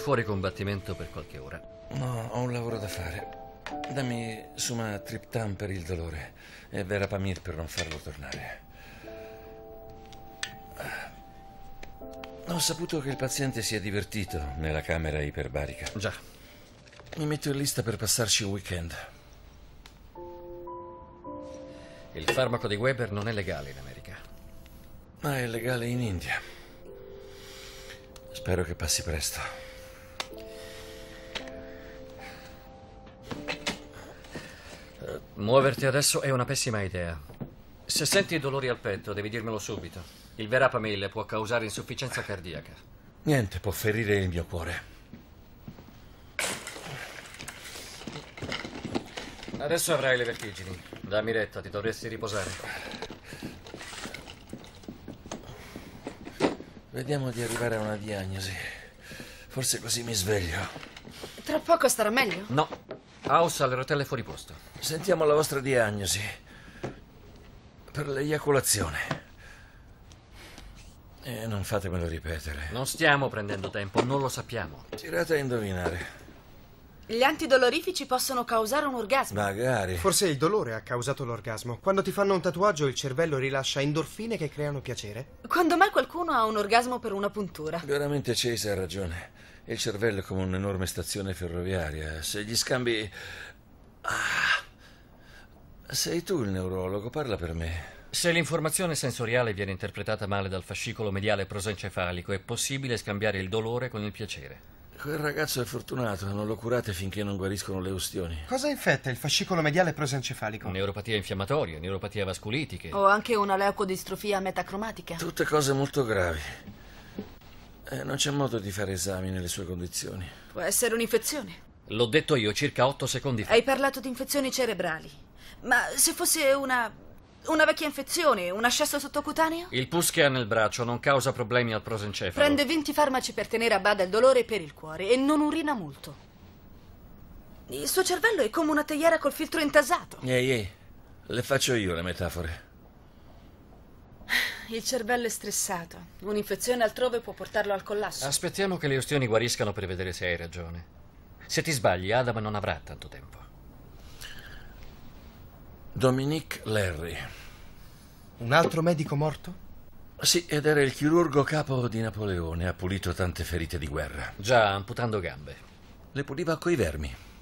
fuori combattimento per qualche ora. No, ho un lavoro da fare. Dammi sumatriptan per il dolore e verapamil per non farlo tornare. Ho saputo che il paziente si è divertito nella camera iperbarica. Già. Mi metto in lista per passarci un weekend. Il farmaco di Weber non è legale in America. Ma è legale in India. Spero che passi presto. Muoverti adesso è una pessima idea. Se senti dolori al petto, devi dirmelo subito. Il verapamil può causare insufficienza cardiaca. Niente può ferire il mio cuore. Adesso avrai le vertigini. Dammi retta, ti dovresti riposare. Vediamo di arrivare a una diagnosi. Forse così mi sveglio. Tra poco starà meglio? No. House ha le rotelle fuori posto. Sentiamo la vostra diagnosi. Per l'eiaculazione. E non fatemelo ripetere. Non stiamo prendendo tempo, non lo sappiamo. Tirate a indovinare. Gli antidolorifici possono causare un orgasmo. Magari. Forse il dolore ha causato l'orgasmo. Quando ti fanno un tatuaggio il cervello rilascia endorfine che creano piacere. Quando mai qualcuno ha un orgasmo per una puntura? Veramente Chase ha ragione. Il cervello è come un'enorme stazione ferroviaria. Se gli scambi... Sei tu il neurologo, parla per me. Se l'informazione sensoriale viene interpretata male dal fascicolo mediale prosencefalico, è possibile scambiare il dolore con il piacere. Quel ragazzo è fortunato, non lo curate finché non guariscono le ustioni. Cosa infetta il fascicolo mediale prosencefalico? Neuropatia infiammatoria, neuropatia vasculitiche. O anche una leucodistrofia metacromatica. Tutte cose molto gravi. Non c'è modo di fare esami nelle sue condizioni. Può essere un'infezione. L'ho detto io circa 8 secondi fa. Hai parlato di infezioni cerebrali. Ma se fosse una vecchia infezione, un ascesso sottocutaneo? Il pus che ha nel braccio non causa problemi al prosencefalo. Prende 20 farmaci per tenere a bada il dolore per il cuore e non urina molto. Il suo cervello è come una teiera col filtro intasato. Ehi, le faccio io le metafore. Il cervello è stressato. Un'infezione altrove può portarlo al collasso. Aspettiamo che le ustioni guariscano per vedere se hai ragione. Se ti sbagli, Adam non avrà tanto tempo. Dominique Larry. Un altro medico morto? Sì, ed era il chirurgo capo di Napoleone. Ha pulito tante ferite di guerra. Già, amputando gambe. Le puliva coi vermi.